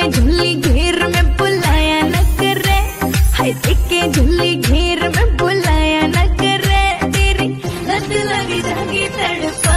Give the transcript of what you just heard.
झुल्ली घेर में बुलाया न करे, हाय देखे झुल्ली घेर में बुलाया न करे, तेरी लत लगी जागी तड़पा